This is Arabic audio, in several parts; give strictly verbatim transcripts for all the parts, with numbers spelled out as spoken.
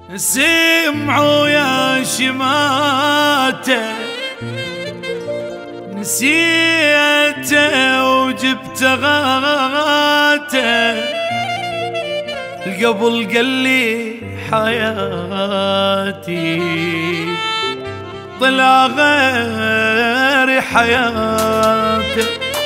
سمعوا يا شماته نسيته وجبت غاته، القبل قال لي حياتي طلع غير حياته.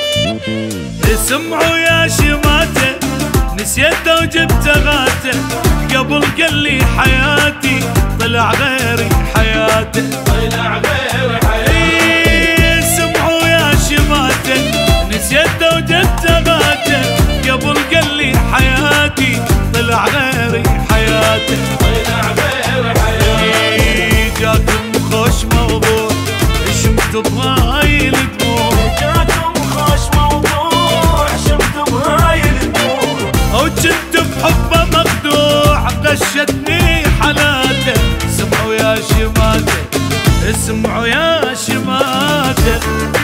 سمعوا يا شماته نسيته وجبت غاته، قبل قال لي حياتي طلع غير حياته، طلع غير حياته. سمعوا يا شماته نسيته وجبت غاته، قبل قال لي حياتي طلع غير حياته، طلع غير حياته. جاكم خوش موضوع شمت بهاي الدموع، جاكم خوش موضوع شمت بهاي الدموع، وجنت بحبه مخدوع غشتني حالاته. سمعوا يا شماته اسمعوا يا شماته.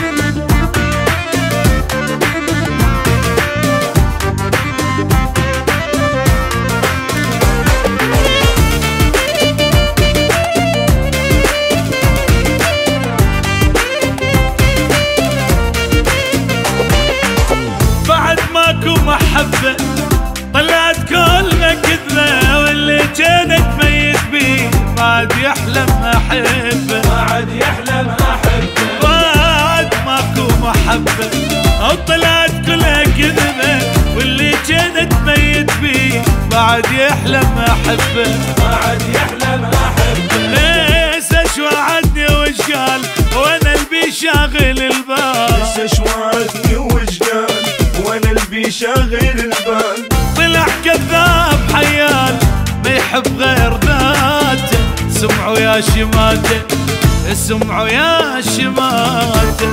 بعد ماكو محبة طلعت كلها كذبة، واللي كانت ميت بيه بعد يحلم أحبه، بعد يحلم أحبه. بعد ماكو محبة أو طلعت كلها كذبة، واللي كانت ميت بيه بعد يحلم أحبه، بعد يحلم أحبه. ليش ايش وعدني وش قال وانا البي شاغل البال، ليش ايش وعدني وش قال وانا البي شاغل البال. طلع كذاب حيال ما يحب غير ذاته. سمعوا يا شماته اسمعوا يا شماته.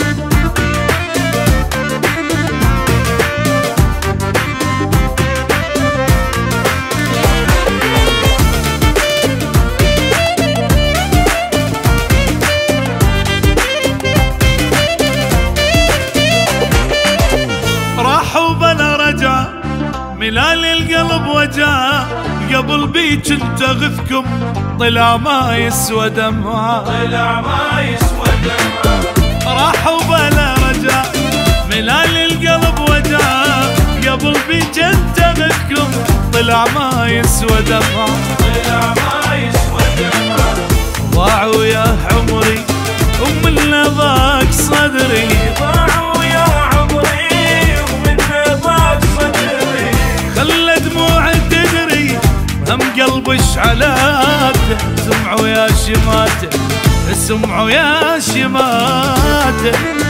راحوا بلا رجع ملال القلب وجع، قبل بيك انت غثكم طلع ما يسوى دمعة، طلع ما يسوى دمعة. راحوا بلا رجع ملال القلب وجع، قبل بيك انت غثكم طلع ما يسوى دمعة، طلع ما يسوى دمعة. ضاعوا يا عمري ومن ضاق صدري، ضاعوا يا عمري ومن ضاق صدري. خلى دموع تدري هم قلبي شعلاته. سمعوا يا شماته اسمعوا يا شماته.